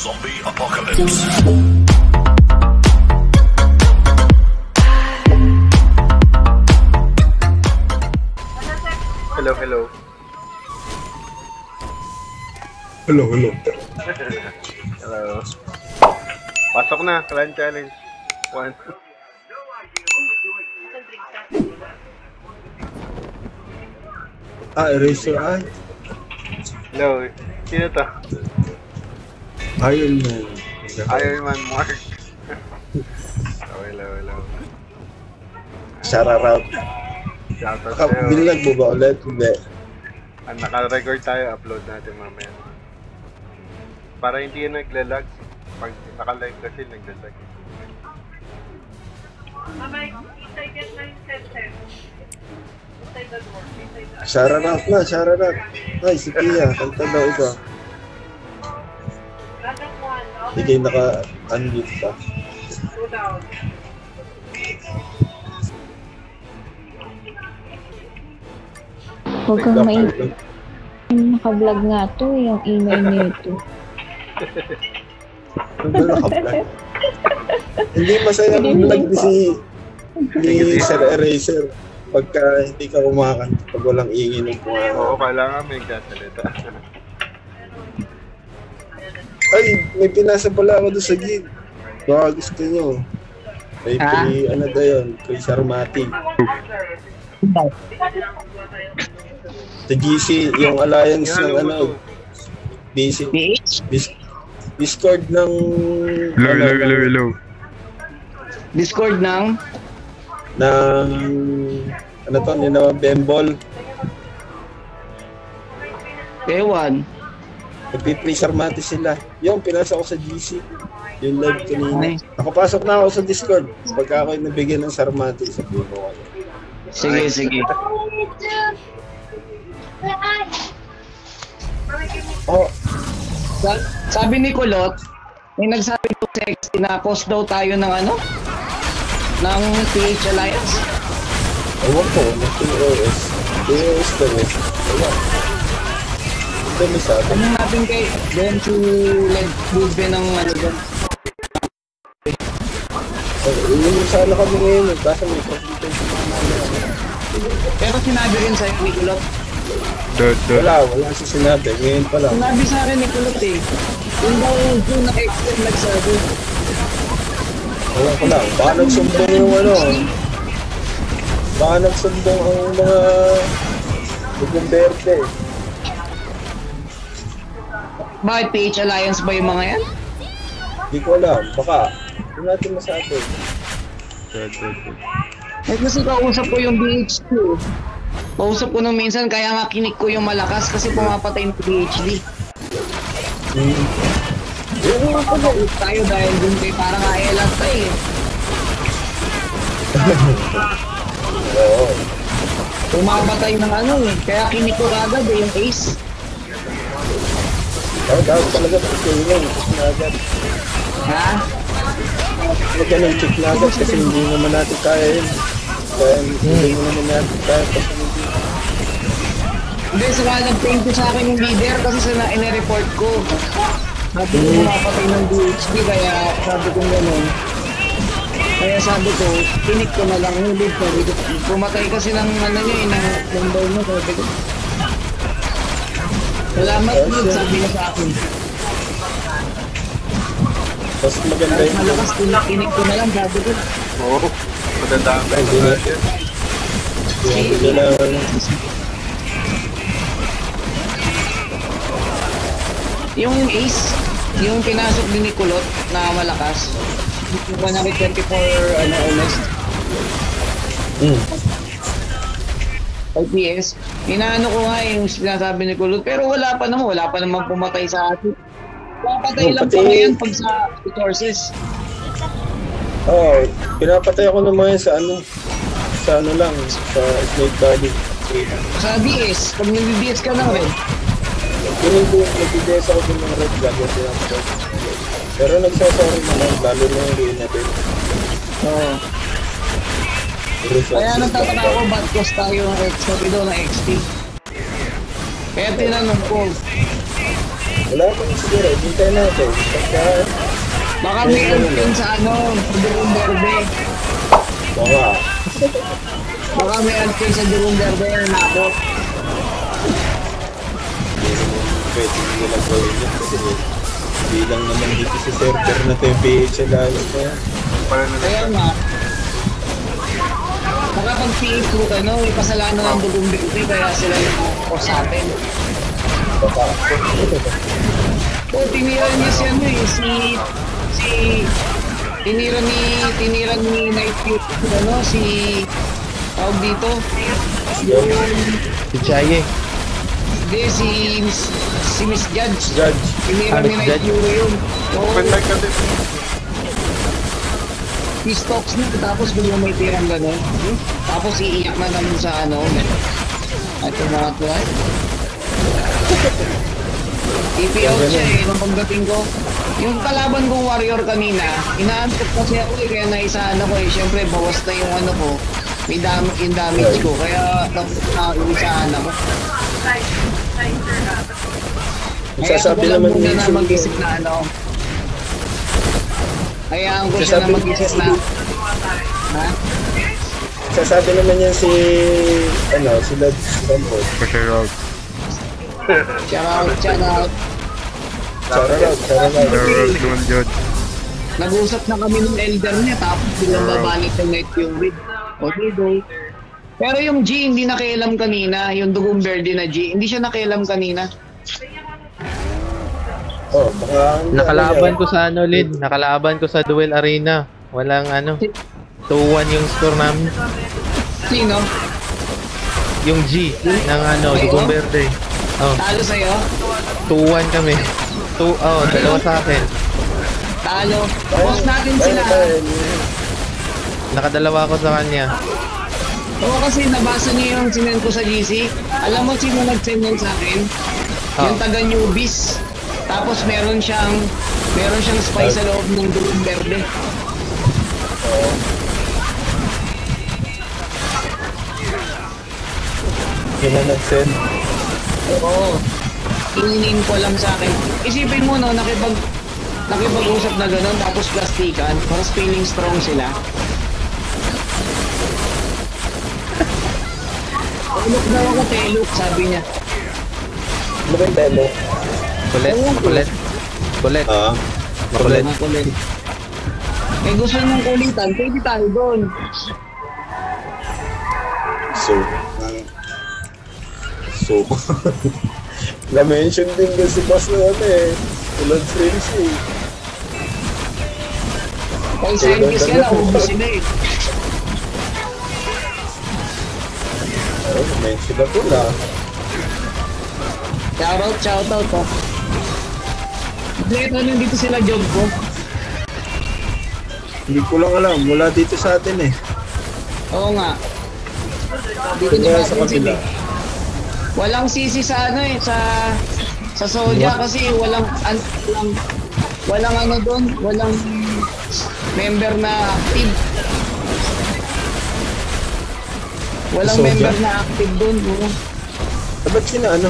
Zombie Apocalypse. Hello, hello. Hello, hello. Hello. Pasok na, Clan Challenge. 1. Eraser Eye. Hello. Sino to? Iron Man. Iron Man Mark. Hello, hello. Shoutout. Shoutout sa'yo. Bilag mo ba ulit? Hindi. Naka-record tayo, upload natin mamaya. Para hindi yan naglalag. Pag naka-live kasi naglalag. Mamay, inside get 9 inside the door. Shoutout na, shoutout. Ay, si Pia. Kanta daw iba. Hindi kayo naka-unmute pa. Go down. Huwag kang maingay. Naka-vlog nga to, yung ingay nito. Ano naka-vlog? Hindi masaya ang vlog ni Sir Eraser. Pagka hindi ka kumakanta, pag walang ingin ng kumakain. Oo, kailangan may kasalita. Ay, may pinasa pala ako doon sa gig. Baka gusto nyo. May ano daw yun, kay Sarmati. Sa GC, yung alliance ng ano, Discord ng... Hello. Discord ng? Ano to, nila Bembol. Ewan. Nagpipray Sarmati sila. Yung pinasa ko sa GC. Yung live kanina. Nakapasok na ako sa Discord. Pagka ako nabigyan ng Sarmati, sabihin mo kayo. Sige. Oh, sabi ni Kulot, may nagsabi ko sa XT na post daw tayo ng ano? Ng PH Alliance. ewan ko, ng TOS. TOS daw eh. Ayan. Ito may sabi. Anong natin kay Then to let Budbe ng ano doon? Yung sana kami ngayon, kaso may presentation naman. Pero sinabi rin sa'yo ni Kulot. Wala siya sinabi. Ngayon pa lang. Sinabi sa akin ni Kulot eh. Yung daw yung na-extend nagsabi. Wala ko lang. Baka nagsumbong yung ano. Baka nagsumbong ang mga Bumberte. Bakit PH Alliance ba yung mga yan? Hindi ko alam. Baka. Hindi natin masabi. Eh kasi kausap ko yung BHD. Kausap ko nung minsan kaya nga kinik ko yung malakas kasi pumapatay ng PhD. Yung pag-uus tayo dahil dun kay parang ALS tayo eh. Oo. Pumapatay ng ano eh. Kaya kinik ko agad eh yung ace. Dapat talaga check na agad. Ha? Huwag ng check na agad kasi hindi naman natin kaya yun. Kaya hindi naman natin kaya kasi Hindi, saka nag-thank you sa akin yung leader kasi sa ina-report ko. Sabi ko pumapatay ng BHD kaya sabi ko gano'n. Kaya sabi ko, kinik ko na lang yung lead. Sabi ko, pumatay kasi ng ano nyo eh, ng number mo. Sabi ko, salamat lead, sabi niya sa akin. mas maganda yun. Malakas kinik ko na lang, sabi ko. Oo, matandaan ka ito natin. Hindi na Yung ace, yung pinasok din ni Kulot na malakas. 124 ano honest. IPS. Inaano ko nga yung sinasabi ni Kulot pero wala pa naman pumatay sa atin. Papatay lang po yan pag sa resources. Oo, pinapatay ako ng mga yan sa ano lang, sa Snake Valley. Sa DS, pag nag-DS ka ng red. Ganun po, nag-DS ako din ng red flag yung pinapatay. Pero nagsasorry naman, lalo na yung rin natin. Oo. Kaya nagtataka ako, ba't cost tayo ng XP daw ng XP? Kaya tinanong ko, Wala pa rin siguro. Hintay natin. Pagka, Baka may alpin sa ano, sa Durong Verde. baka. Baka may alpin sa Durong Verde na nakot. Pwede nila gawin yun kasi bilang naman dito sa server na ito yung PHL ayos na yan. Para na Kaya nga, baka pag Facebook, ano, may kasalanan ng Durong Verde, kaya sila yung sa atin. Baka. O, tinira niya si ano eh, tinira ni Night Cute, ano, si, tawag dito, yung, Si Chaye. hindi, si Miss Judge. Judge. Tinira ni Miss Night Judge? Cute yun. Oo, Open mic kasi. si Stokes na, tapos biglang may tirang gano'n. Tapos iiyak na naman sa ano, at yung mga tuwan. TPO siya eh, nung pagdating ko. Yung kalaban kong warrior kanina, inaantok kasi ako eh, kaya naisahan ako eh. Siyempre, bawas na yung ano ko, yung damage ko, kaya naisahan ako. Kaya Sasabi ako lang naman muna ni na Sun mag-isip na ano. Hayaan ko siya na Sasabi- mag-isip na. Ha? Sasabi naman yan si, ano, si Lods Rampot. Pusher out. Shout out, shout out. Shoutout. Third naman dyan. Nag-usap na kami ng elder niya, tapos bilang babanit yung Night Fury. Okay, go. Pero yung G, hindi nakialam kanina. Yung Dugong Verde na G, hindi siya nakialam kanina. Oh, baka... Nakalaban ko sa ano, Lid. Nakalaban ko sa Duel Arena. Walang ano. 2-1 yung score namin. Sino? Yung G ng ano, Dugong Verde. Oh, Talo sa'yo? 2-1 kami. Dalawa sa akin. Talo. Boss natin sila. Nakadalawa ko sa kanya. Oo, kasi nabasa niyo yung sinend ko sa GC. Alam mo sino nag-send yun sa akin? Yung taga Newbies. Tapos meron siyang spy sa loob ng Dugong Verde. Yun na nag-send. Oo. Ininin ko lang sa akin. Isipin mo no, nakipag-usap na gano'n tapos plastikan, parang feeling strong sila. Look daw ako, telok, sabi niya. Ano ba yung telo? Kulit. Ah, Makulit. Ang kulit. Eh gusto mong kulitan, pwede tayo doon. So, na-mention din kasi boss na ano eh. Tulad friends eh. Kung sa English ka na, ubus sila eh. Oh, na-mention na po na. Shoutout po. Dito nandito sila job ko. Hindi ko lang alam. Mula dito sa atin eh. Oo nga. Dito Kaya na sa natin kabila. sila. Walang sisi sa ano eh, sa Soja kasi walang ano doon, walang member na active. Walang Soja? member na active doon. Ba't sina ano?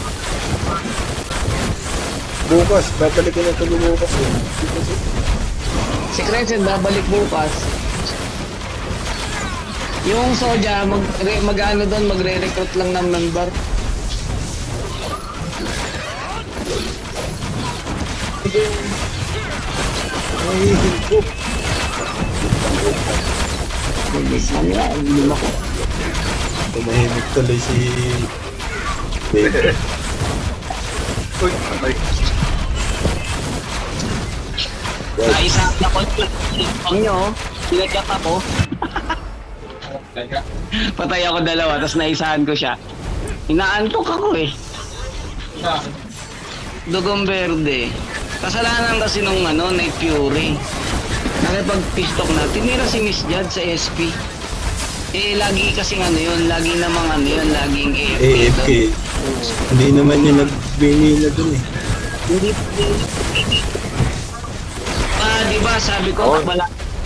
Bukas. Babalik ko na ito bukas eh. Si Crescent babalik bukas. Yung Soja, mag-ano doon, magre-recruit lang ng member. Ay, hingkop. Tumahimik tuloy si... Baby. Uy, patay. Naisa na ko ang nyo, sinadyak ako. Patay ako dalawa, tapos naisahan ko siya. Inaantok ako eh. Dugong Verde. Kasalanan kasi nung ano, Night Fury. Nakipag-pistok na, tinira si Miss Jad sa SP. Eh, lagi kasing ano yun, lagi namang ano yun, laging AFK. AFK. Hindi naman yung nagbinila dun eh. Hindi. Di ba sabi ko, wala.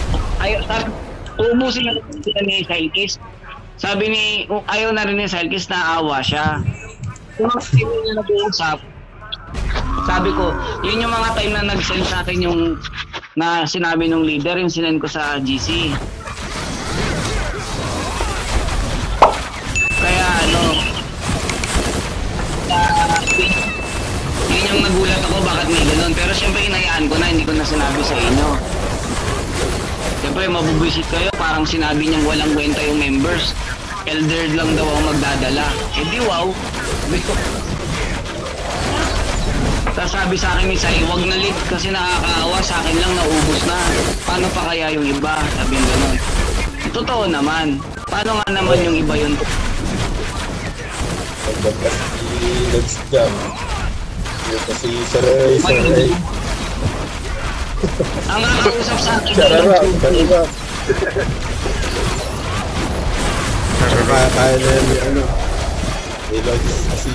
Ubusin na sila ni Silkis. Sabi ni, ayaw na rin ni Silkis, naawa siya. Kung hindi niya nag-uusap, Sabi ko, yun yung mga time na nag-send sa akin yung na sinabi nung leader, yung sinend ko sa GC. Kaya ano, yun yung nagulat ako bakit may ganun. Pero syempre hinayaan ko na, hindi ko na sinabi sa inyo. Syempre mabubwisit kayo, parang sinabi niyang walang kwenta yung members. Elder lang daw ang magdadala. Eh di wow. Tapos sabi sa akin ni Sai, wag na lead kasi nakakaawa, sa akin lang naubos na. Paano pa kaya yung iba? Sabi ng ganun. Totoo naman. Paano nga naman yung iba yun? Pagkas si Legs Jam. Yung kasi Sir Eraser. Ang nakakausap sa akin, Chararap, chararap. Kaya na yan yung ano. Legs kasi.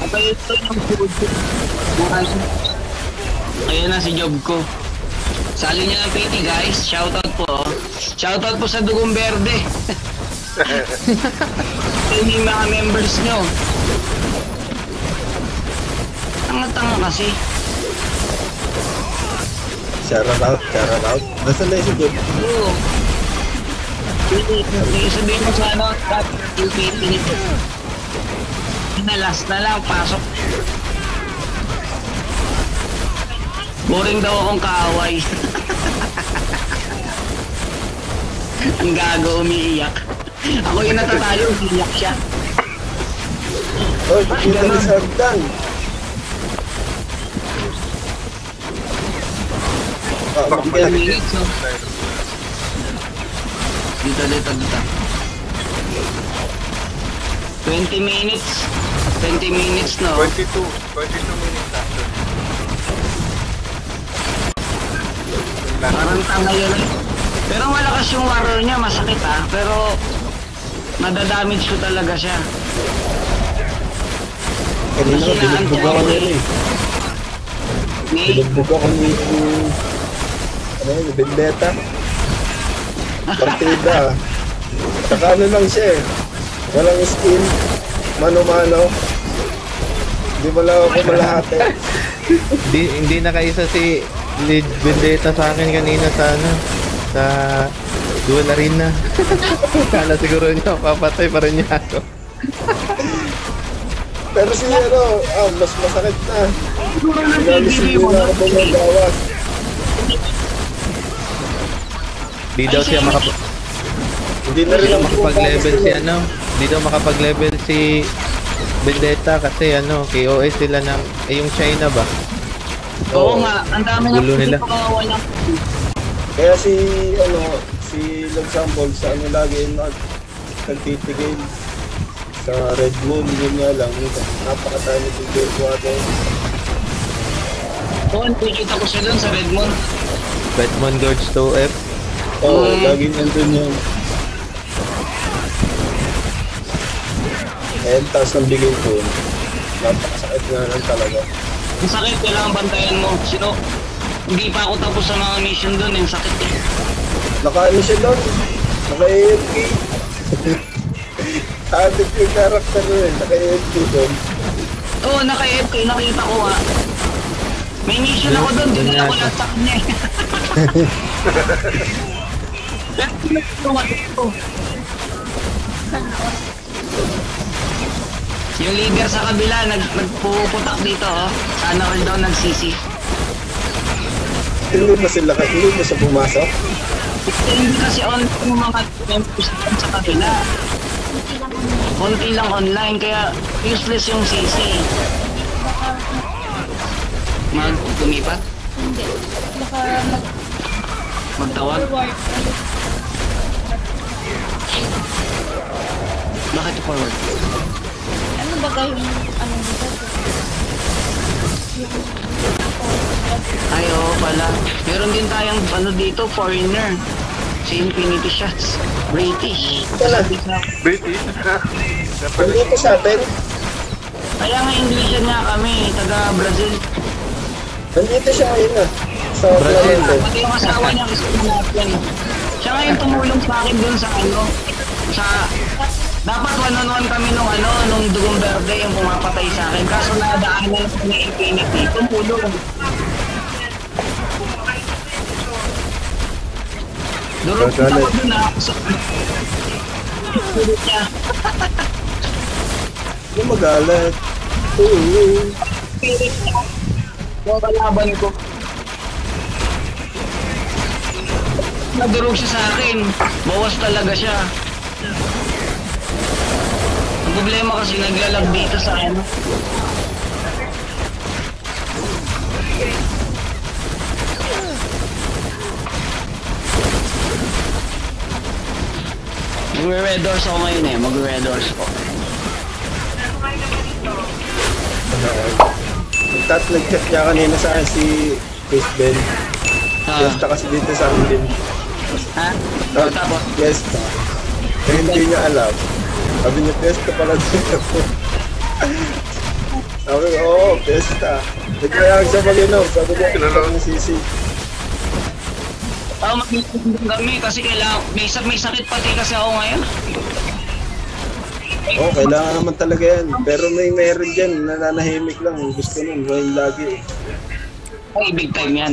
Ayan na si job ko. Sali niyo ng PT guys. Shoutout po. Shoutout po sa Dugong Verde. Yung mga members nyo. Tanga-tanga kasi. Chararap, chararap. Nasaan na yung si Job? Oo. Sabihin mo sa ano, yung PT nito. Last na lang, pasok. Boring daw akong kaaway. Ang gago, umiiyak. Ako yung natatalo, umiiyak siya. Oh, kita na sa hagdan. Ilang minutes, no? Dito. 20 minutes. 20 minutes, no? 22 minutes after. Parang tanga yun. Pero malakas yung warrior niya, masakit ha. Pero nadadamage ko talaga siya. Kanina ka, binugbog ako nila eh. Binugbog ako ni... Ano yun, Vendetta. Partida. Saka ano lang siya eh. Walang skill. Mano-mano. Hindi mo lang ako malahati. Hindi nakaisa si Lead Vendetta sa akin kanina sa ano, sa duel arena. Kala siguro niya papatay pa rin niya ako. Pero si ano, mas masakit na. Hindi na ako bumagawas. Di daw siya Hindi na rin ako makapag-level si ano, di daw makapag-level si Vendetta kasi ano, KOS sila ng yung China ba? Oo nga, ang dami na Gulo nila. walang. Kaya si Luxembourg sa ano lagi nagtitigil sa Red Moon, yun nga lang, napakatami ng game water. Oo, nakikita ko siya dun sa Redmond. Batman Gorge 2F. Oo, lagi nandun yun. And taas ng bigay ko, napakasakit nga lang talaga. Ang sakit, kailangan bantayan mo. Sino? Hindi pa ako tapos sa mga mission dun, yung sakit eh. Naka-ano siya doon? Naka-AFK. Adik yung karakter nun, naka-AFK doon. Oo, naka-FK, nakita ko nga. May mission ako dun, din ako lang sa kanya eh. Yung leader sa kabila, nagpuputak dito oh. Sana all daw nagsisi. Hindi ba siya pumasok? Hindi kasi on yung mga members sa kabila. Konti lang online, kaya useless yung CC. Gumipat? Hindi. Baka Magtawag? forward. Bakit forward? Ano ba kayo ano dito? Ay, oo pala. Meron din tayong ano dito, foreigner. Si Infinity Shots. British. Talaga? British? Nandito sa atin? Kaya nga English nga kami, taga Brazil. Nandito siya ngayon na. Sa Brazil. Clemente. Pati yung asawa niya kasi natin. Siya nga yung tumulong sa akin dun sa ano, sa Dapat one-on-one kami nung Dugong Verde yung pumapatay sa akin. Kaso nadaanan ko ni Infinity. Tumulong. Durog kita ko dun Durog niya. Yung magalat. Oo. Spirit niya. Yung kalaban ko. Nadurog siya sa akin. Bawas talaga siya. Ang problema kasi naglalag dito sa ano. Magre-red doors ako ngayon eh. Magre-red doors ko. Nag-chat niya kanina sa akin si Chris Ben. Fiesta kasi dito sa amin din. Ha? Tapos? Fiesta. Kaya hindi niya alam. Sabi niya, Fiesta pala dito. Sabi ko, oo, Fiesta. Nagkayag siya mag-inom. Sabi ko, kinalaw ng sisi. Mag-inom kami kasi kailangan, may sakit pati kasi ako ngayon. Oo, kailangan naman talaga yan. Pero may meron dyan, nananahimik lang. Gusto nun, may lagi. Ay, big time yan.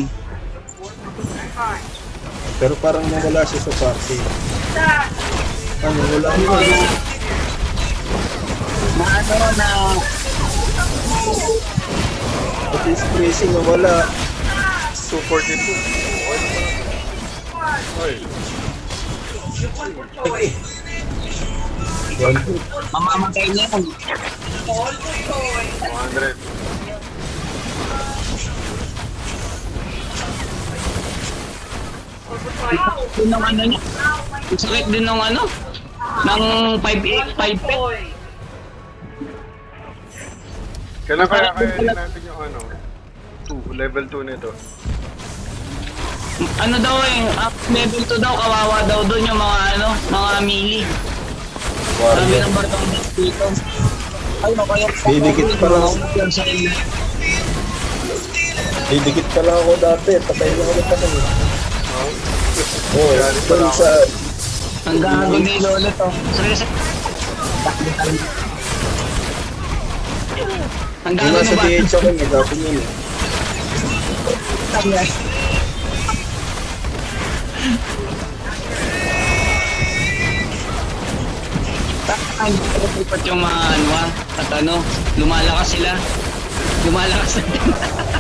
Pero parang nawala siya sa party. Ano, wala mo. Na Pati spacing nawala. 242. Oy. mamamatay niya yan. 100. Din ng ano niya. Sakit din ng ano? Ng 5'8", 5'8". Kailan kaya natin yung ano? Level 2 nito. Ano daw eh, level 2 daw, kawawa daw doon yung mga ano, mga melee. Marami ng bartong dito. Ay, no, kaya Didikit pa lang ako. Didikit pa lang ako dati. Patay na ako pa kami. Oo, doon sa... Ang gago ni Lolo to. Seryoso. Ang gago Yung na nasa ba? DH ako, nagapin yun eh. Ay, pagkat yung mga ano at ano, lumalakas sila. Lumalakas na din.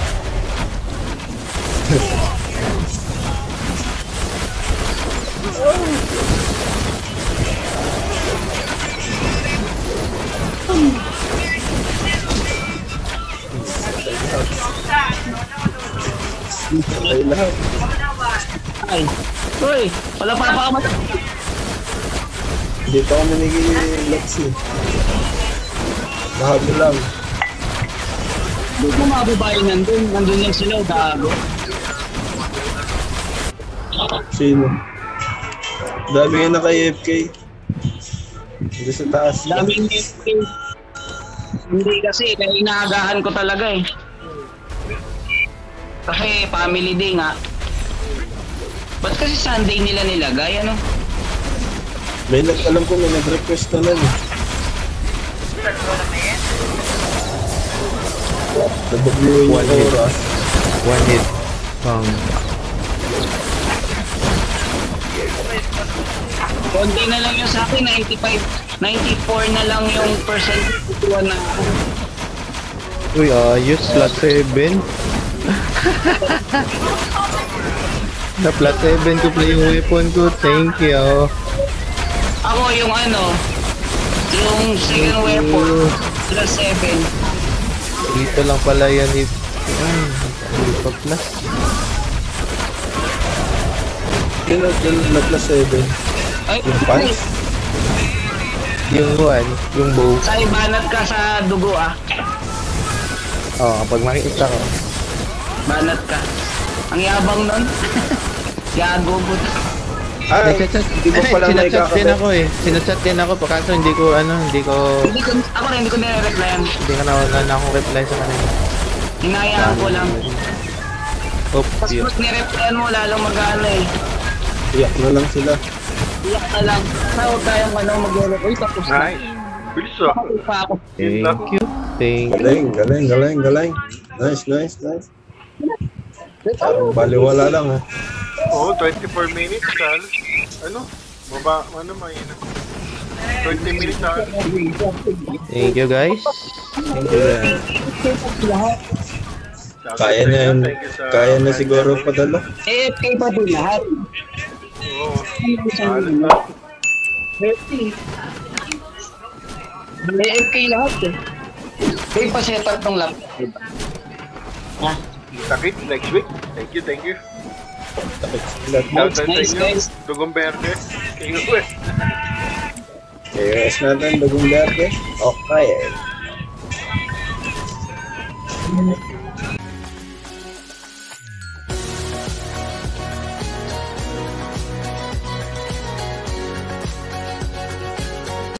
Patay lahat. Ay, uy, wala pa pa kamat. Hindi pa ako manigil-lex eh. Mahabo lang. Doon mo mga babae nandun lang sila, gago. Sino? Dami nga naka-AFK. Hindi sa taas. Daming hindi kasi, kaya inaagahan ko talaga eh. Kasi family day nga. Ba't kasi Sunday nila nilagay, ano? Alam ko may nag-request na lang eh. Nabagluin yung oras. One hit. Konti na lang yung sa akin, 94 na lang yung percentage na ako. Uy, ayos. Plus 7. Na plus 7 ko play yung weapon ko. Thank you. Ako yung ano, yung second weapon, plus 7. Dito lang pala yan. Hindi pa plus. Sino na plus 7? Ay, Yung pants? Yung one, yung bow. Say, banat ka sa dugo ah. Kapag makikita ko. Banat ka. Ang yabang nun. Gago po. Nagchat-chat. Hindi ko pala may Sinachat din kakabit. ako eh. Sinachat din ako. Kaso hindi ko Hindi ko nire-replyan. Hindi ka na akong reply sa kanila. Hinayaan ko lang. Oops, Tapos yun. pag nire-replyan mo, lalo mag-ano eh. Iyak na lang sila. Iyak na lang. Sana huwag tayong mag-lolo. Uy, tapos na. Nice. Bilis ah. Tapos pa ako. Thank you. Thank you. Galing. Nice. Parang baliwala lang ha. Oo, 24 minutes, Sal. Ano? Mahina. 20 minutes ha. Thank you guys. Thank you guys. Kaya na yun. Kaya na siguro padala. AFK pa din lahat. Oo. Halos na. AFK lahat eh. Kaya pa setup ng laptop, diba? Sakit next week. Thank you. Nice, Shoutout nice, sa inyo. guys. Dugong Verde. King West. KOS natin, Dugong Verde. Okay.